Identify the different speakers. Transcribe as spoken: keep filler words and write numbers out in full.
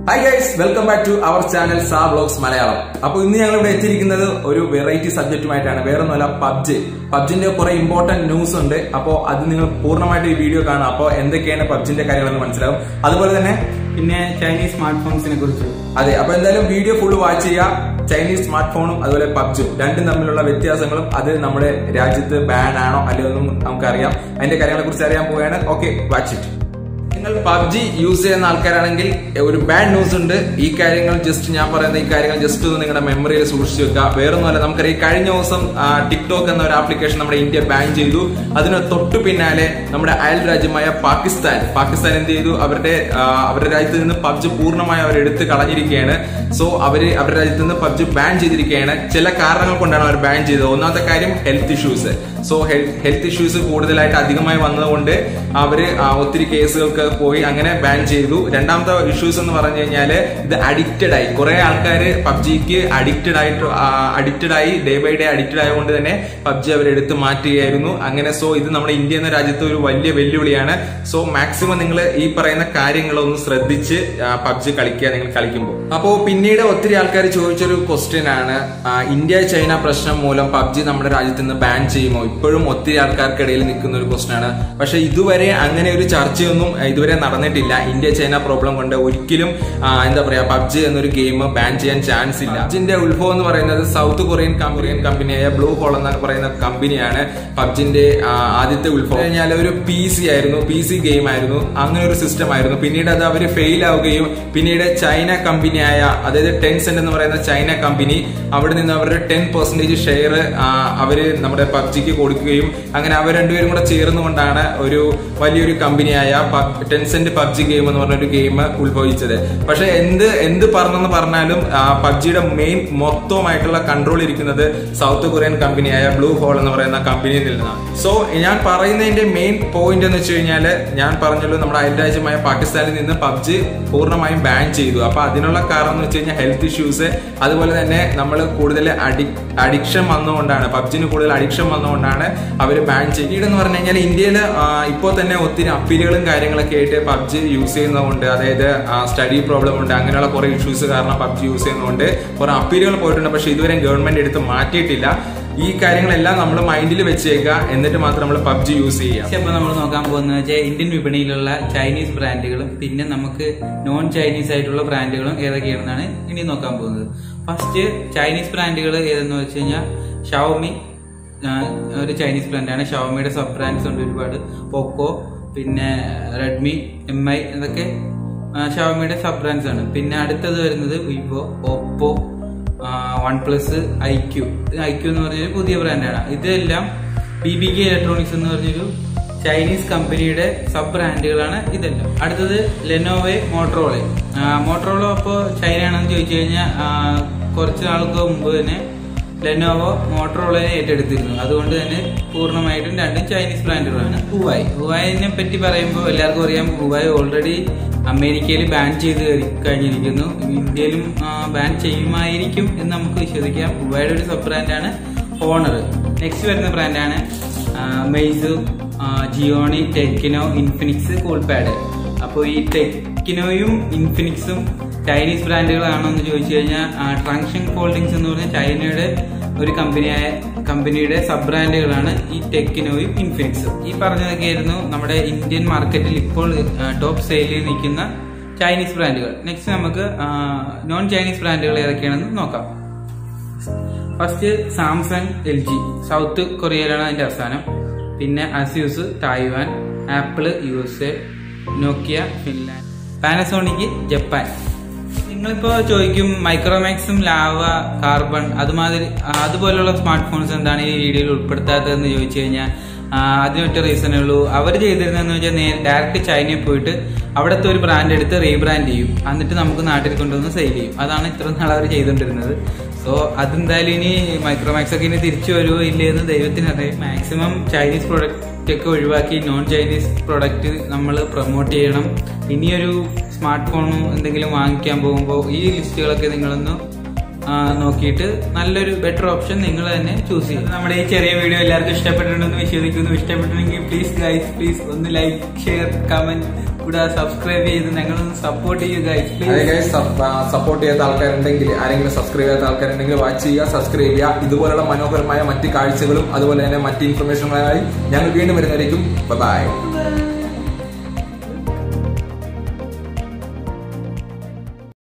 Speaker 1: Hi guys, welcome back to our channel Sa Vlogs Malayalam. അപ്പോൾ ഇന്ന് ഞങ്ങൾ ഇവിടെ എത്തിയിരിക്കുന്നത് ഒരു വെറൈറ്റി സബ്ജക്റ്റുമായിട്ടാണ്. വേറൊന്നുമല്ല, പബ്ജി. പബ്ജിന്റെ കുറെ ഇമ്പോർട്ടന്റ് ന്യൂസ് ഉണ്ട്. അപ്പോൾ അത് നിങ്ങൾ പൂർണ്ണമായിട്ട് ഈ വീഡിയോ കാണാം. അപ്പോൾ എന്തൊക്കെയാണ് പബ്ജിന്റെ കാര്യങ്ങളെന്ന് മനസ്സിലാവും. അതുപോലെ തന്നെ
Speaker 2: പിന്നെ ചൈനീസ് സ്മാർട്ട് ഫോൺസിനെ കുറിച്ച്.
Speaker 1: അതെ, അപ്പൊ എന്തായാലും വീഡിയോ ഫുള്ള് വാച്ച് ചെയ്യുക. ചൈനീസ് സ്മാർട്ട് ഫോണും അതുപോലെ പബ്ജും രണ്ടും തമ്മിലുള്ള വ്യത്യാസങ്ങളും അത് നമ്മുടെ രാജ്യത്ത് ബാൻ ആണോ അല്ലയോ എന്നും നമുക്കറിയാം. അതിന്റെ കാര്യങ്ങളെ കുറിച്ച് അറിയാൻ പോവുകയാണ്. Okay, watch it. നിങ്ങൾ പബ്ജി യൂസ് ചെയ്യുന്ന ആൾക്കാരാണെങ്കിൽ ഒരു ബാഡ് ന്യൂസ് ഉണ്ട്. ഈ കാര്യങ്ങൾ ജസ്റ്റ് ഞാൻ പറയുന്ന ഈ കാര്യങ്ങൾ ജസ്റ്റ് ഒന്ന് നിങ്ങളുടെ മെമ്മറിയിൽ സൂക്ഷിച്ചു വെക്കുക. വേറൊന്നുമല്ല, നമുക്കറിയാം കഴിഞ്ഞ ദിവസം ടിക്ടോക്ക് എന്ന ഒരു ആപ്ലിക്കേഷൻ നമ്മുടെ ഇന്ത്യ ബാൻ ചെയ്തു. അതിന് തൊട്ടു പിന്നാലെ നമ്മുടെ അയൽ രാജ്യമായ പാകിസ്ഥാൻ പാകിസ്ഥാൻ എന്ത് ചെയ്തു? അവരുടെ അവരുടെ രാജ്യത്ത് നിന്ന് പബ്ജി പൂർണ്ണമായി അവർ എടുത്ത് കളഞ്ഞിരിക്കുകയാണ്. സോ അവര് അവരുടെ രാജ്യത്ത് നിന്ന് പബ്ജി ബാൻ ചെയ്തിരിക്കുകയാണ്. ചില കാരണങ്ങൾ കൊണ്ടാണ് അവർ ബാൻ ചെയ്തത്. ഒന്നാമത്തെ കാര്യം health issues. So health issues കൂടുതലായിട്ട് അധികമായി വന്നതുകൊണ്ട് അവര് ഒത്തിരി കേസുകൾക്ക് പോയി അങ്ങനെ ബാൻ ചെയ്തു. രണ്ടാമത്തെ ഇഷ്യൂസ് എന്ന് പറഞ്ഞു കഴിഞ്ഞാല് ഇത് അഡിക്റ്റഡ് ആയി. കുറെ ആൾക്കാർ പബ്ജിക്ക് അഡിക്റ്റഡ് ആയിട്ട് അഡിക്റ്റഡ് ആയി ഡേ ബൈ ഡേ അഡിക്റ്റഡ് ആയതുകൊണ്ട് തന്നെ പബ്ജി അവർ എടുത്ത് മാറ്റുകയായിരുന്നു. അങ്ങനെ സോ ഇത് നമ്മുടെ ഇന്ത്യ എന്ന രാജ്യത്ത് ഒരു വലിയ വെല്ലുവിളിയാണ്. സോ മാക്സിമം നിങ്ങൾ ഈ പറയുന്ന കാര്യങ്ങളൊന്ന് ശ്രദ്ധിച്ച് പബ്ജി കളിക്കുക നിങ്ങൾ കളിക്കുമ്പോൾ. അപ്പോ പിന്നീട് ഒത്തിരി ആൾക്കാർ ചോദിച്ചൊരു ക്വസ്റ്റ്യൻ ആണ്, ഇന്ത്യ ചൈന പ്രശ്നം മൂലം പബ്ജി നമ്മുടെ രാജ്യത്ത് നിന്ന് ബാൻ ചെയ്യുമോ? ഇപ്പോഴും ഒത്തിരി ആൾക്കാർക്കിടയിൽ നിൽക്കുന്ന ഒരു ക്വസ്റ്റ്യൻ ആണ്. പക്ഷെ ഇതുവരെ അങ്ങനെ ഒരു ചർച്ചയൊന്നും ഇതുവരെ നടന്നിട്ടില്ല. ഇന്ത്യ ചൈന പ്രോബ്ലം കൊണ്ട് ഒരിക്കലും എന്താ പറയാ പബ്ജി എന്നൊരു ഗെയിം ബാൻ ചെയ്യാൻ ചാൻസ് ഇല്ല. പബ്ജിന്റെ ഉത്ഭവം എന്ന് പറയുന്നത് സൗത്ത് കൊറിയൻ കൊറിയൻ കമ്പനിയായ ബ്ലൂ ഹോൾ എന്ന് പറയുന്ന കമ്പനിയാണ് പബ്ജിന്റെ ആദ്യത്തെ ഉത്ഭവം. കഴിഞ്ഞാൽ ഒരു പി സി ആയിരുന്നു, പി സി ഗെയിം ആയിരുന്നു, അങ്ങനെ ഒരു സിസ്റ്റം ആയിരുന്നു. പിന്നീട് അത് അവർ ഫെയിൽ ആവുകയും പിന്നീട് ചൈന കമ്പനിയായ അതായത് ടെൻസെന്റ് എന്ന് പറയുന്ന ചൈന കമ്പനി അവിടെ നിന്ന് അവരുടെ ടെൻ പെർസെന്റേജ് ഷെയർ അവര് നമ്മുടെ പബ്ജിക്ക് കൊടുക്കുകയും അങ്ങനെ അവർ രണ്ടുപേരും കൂടെ ചേർന്നുകൊണ്ടാണ് ഒരു വലിയൊരു കമ്പനിയായ ടെൻസെന്റ് പബ്ജി ഗെയിം എന്ന് പറഞ്ഞ ഒരു ഗെയിം ഉത്ഭവിച്ചത്. പക്ഷെ എന്ത് എന്ത് പറഞ്ഞെന്ന് പറഞ്ഞാലും പബ്ജിയുടെ മെയിൻ മൊത്തമായിട്ടുള്ള കൺട്രോൾ ഇരിക്കുന്നത് സൗത്ത് കൊറിയൻ കമ്പനിയായ ബ്ലൂ ഹോൾ എന്ന് പറയുന്ന കമ്പനിയിൽ നിന്നാണ്. സോ ഞാൻ പറയുന്നതിന്റെ മെയിൻ പോയിന്റ് എന്ന് വെച്ച് കഴിഞ്ഞാല് ഞാൻ പറഞ്ഞല്ലോ നമ്മുടെ അയൽരാജ്യമായ പാകിസ്ഥാനിൽ നിന്ന് പബ്ജി പൂർണ്ണമായും ബാൻ ചെയ്തു. അപ്പൊ അതിനുള്ള കാരണം എന്ന് വെച്ച് കഴിഞ്ഞാൽ ഹെൽത്ത് ഇഷ്യൂസ്, അതുപോലെ തന്നെ നമ്മൾ കൂടുതൽ അഡിക്ഷൻ വന്നുകൊണ്ടാണ് പബ്ജിന് കൂടുതൽ അഡിക്ഷൻ വന്നുകൊണ്ടാണ് അവർ ബാൻ ചെയ്തത് എന്ന് പറഞ്ഞു കഴിഞ്ഞാൽ ഇന്ത്യയിൽ ഇപ്പോൾ തന്നെ ഒത്തിരി അപ്പീലുകളും കാര്യങ്ങളൊക്കെ ആയിട്ട് പബ്ജി യൂസ് ചെയ്യുന്നതുകൊണ്ട്, അതായത് സ്റ്റഡി പ്രോബ്ലം ഉണ്ട്, അങ്ങനെയുള്ള കുറെ ഇഷ്യൂസ് കാരണം പബ്ജി യൂസ് ചെയ്യുന്നതുകൊണ്ട് കുറെ അപ്പീലുകൾ പോയിട്ടുണ്ട്. പക്ഷെ ഇതുവരെ ഗവൺമെന്റ് എടുത്ത് മാറ്റിയിട്ടില്ല. ഈ കാര്യങ്ങളെല്ലാം നമ്മൾ മൈൻഡിൽ വെച്ചേക്കുക, എന്നിട്ട് മാത്രം നമ്മൾ പബ്ജി യൂസ് ചെയ്യുക.
Speaker 2: അപ്പൊ നമ്മൾ നോക്കാൻ പോകുന്നത് വെച്ചാൽ ഇന്ത്യൻ വിപണിയിലുള്ള ചൈനീസ് ബ്രാൻഡുകളും പിന്നെ നമുക്ക് നോൺ ചൈനീസ് ആയിട്ടുള്ള ബ്രാൻഡുകളും ഏതൊക്കെയാണെന്നാണ് ഇനി നോക്കാൻ പോകുന്നത്. ഫസ്റ്റ് ചൈനീസ് ബ്രാൻഡുകൾ ഏതെന്ന് വെച്ച് കഴിഞ്ഞാൽ ഷവോമി ഒരു ചൈനീസ് ബ്രാൻഡാണ്. ഷവോമിയുടെ സബ് ബ്രാൻഡ്സ് ഉണ്ട് ഒരുപാട്. പോക്കോ, പിന്നെ റെഡ്മി, എം ഐ ഇതൊക്കെ ഷവോമിയുടെ സബ് ബ്രാൻഡ്സ് ആണ്. പിന്നെ അടുത്തത് വരുന്നത് Vivo, Oppo, One Plus, iQOO. IQOO എന്ന് പറഞ്ഞൊരു പുതിയ ബ്രാൻഡാണ്. ഇതെല്ലാം ബി ബി കെ ഇലക്ട്രോണിക്സ് എന്ന് പറഞ്ഞൊരു ചൈനീസ് കമ്പനിയുടെ സബ് ബ്രാൻഡുകളാണ് ഇതെല്ലാം. അടുത്തത് ലെനോവോ, മോട്ടറോള. മോട്ടറോള ഇപ്പോൾ ചൈനയാണെന്ന് ചോദിച്ചു കഴിഞ്ഞാൽ കുറച്ച് നാൾക്ക് മുമ്പ് തന്നെ ലെനോവോ മോട്ടറോളയെ ഏറ്റെടുത്തിരുന്നു. അതുകൊണ്ട് തന്നെ പൂർണ്ണമായിട്ടും രണ്ടും ചൈനീസ് ബ്രാൻഡുകളാണ്. ഹുവായ് ഹുവായിനെ പറ്റി പറയുമ്പോൾ എല്ലാവർക്കും അറിയാം, ഹുവായ് ഓൾറെഡി അമേരിക്കയിൽ ബാൻ ചെയ്ത് കഴിഞ്ഞിരിക്കുന്നു. ഇന്ത്യയിലും ബാൻ ചെയ്യുമായിരിക്കും എന്ന് നമുക്ക് വിശ്വസിക്കാം. ഹുവായുടെ ഒരു സബ് ബ്രാൻഡാണ് ഹോണർ. നെക്സ്റ്റ് വരുന്ന ബ്രാൻഡാണ് Meizu, Gionee, Tecno, Infinix, Coolpad. അപ്പോൾ ഈ ടെക്നോയും ഇൻഫിനിക്സും ചൈനീസ് ബ്രാൻഡുകളാണോ എന്ന് ചോദിച്ചു കഴിഞ്ഞാൽ ട്രാങ്ഷൻ ഹോൾഡിങ്സ് എന്ന് പറഞ്ഞ ചൈനയുടെ ഒരു കമ്പനിയായ കമ്പനിയുടെ സബ് ബ്രാൻഡുകളാണ് ഈ ടെക്നോയും ഇൻഫിനിക്സും. ഈ പറഞ്ഞതൊക്കെയായിരുന്നു നമ്മുടെ ഇന്ത്യൻ മാർക്കറ്റിൽ ഇപ്പോൾ ടോപ്പ് സെയിലിൽ നിൽക്കുന്ന ചൈനീസ് ബ്രാൻഡുകൾ. നെക്സ്റ്റ് നമുക്ക് നോൺ ചൈനീസ് ബ്രാൻഡുകൾ ഏതൊക്കെയാണെന്ന് നോക്കാം. First Samsung, L G, south കൊറിയയിലാണ് അതിന്റെ അവസാനം. പിന്നെ Asus, Taiwan, Apple, U S A, Nokia, Finland, Panasonic, Japan. നിങ്ങളിപ്പോ ചോദിക്കും മൈക്രോമാക്സും, ലാവ, കാർബൺ അതുമാതിരി അതുപോലുള്ള സ്മാർട്ട് ഫോൺസ് എന്താണ് ഈ വീഡിയോയിൽ ഉൾപ്പെടുത്താത്തതെന്ന് ചോദിച്ചു കഴിഞ്ഞാൽ അതിനൊറ്റ റീസണേ ഉള്ളൂ. അവർ ചെയ്തിരുന്നതെന്ന് വെച്ചാൽ ഡയറക്റ്റ് ചൈനയിൽ പോയിട്ട് അവിടുത്തെ ഒരു ബ്രാൻഡ് എടുത്ത് റീബ്രാൻഡ് ചെയ്യും, എന്നിട്ട് നമുക്ക് നാട്ടിൽ കൊണ്ടുവന്ന് സെയിൽ ചെയ്യും. അതാണ് ഇത്ര നാൾ അവർ ചെയ്തുകൊണ്ടിരുന്നത്. സോ അതെന്തായാലും ഇനി മൈക്രോമാക്സ് ഒക്കെ ഇനി തിരിച്ചു വരുമോ ഇല്ലയെന്ന് ദൈവത്തിനറിയാം. മാക്സിമം ചൈനീസ് പ്രൊഡക്റ്റ് ഒക്കെ ഒഴിവാക്കി നോൺ ചൈനീസ് പ്രൊഡക്റ്റ് നമ്മൾ പ്രൊമോട്ട് ചെയ്യണം. ഇനിയൊരു സ്മാർട്ട് ഫോണോ എന്തെങ്കിലും വാങ്ങിക്കാൻ പോകുമ്പോൾ ഈ ലിസ്റ്റുകളൊക്കെ നിങ്ങളൊന്ന് നോക്കിയിട്ട് നല്ലൊരു ബെറ്റർ ഓപ്ഷൻ നിങ്ങൾ തന്നെ ചൂസ് ചെയ്യും. നമ്മുടെ ഈ ചെറിയ വീഡിയോ എല്ലാവർക്കും ഇഷ്ടപ്പെട്ടിട്ടുണ്ടെന്ന് വിശ്വസിക്കുന്നു. ഇഷ്ടപ്പെട്ടിട്ടുണ്ടെങ്കിൽ പ്ലീസ് ഗൈസ് പ്ലീസ് ഒന്ന് ലൈക്ക്, ഷെയർ, കമന്റ് കൂടെ സബ്സ്ക്രൈബ് ചെയ്ത് ഞങ്ങളൊന്ന് സപ്പോർട്ട് ചെയ്യുക ഗൈസ്.
Speaker 1: സപ്പോർട്ട് ചെയ്യാത്ത ആൾക്കാരുണ്ടെങ്കിൽ, ആരെങ്കിലും സബ്സ്ക്രൈബ് ചെയ്യാത്ത ആൾക്കാരുണ്ടെങ്കിൽ വാച്ച് ചെയ്യുക, സബ്സ്ക്രൈബ് ചെയ്യുക. ഇതുപോലുള്ള മനോഹരമായ മറ്റ് കാഴ്ചകളും അതുപോലെ തന്നെ മറ്റ് ഇൻഫർമേഷനുകളായി ഞങ്ങൾ വീണ്ടും വരുന്നതായിരിക്കും. ബൈ.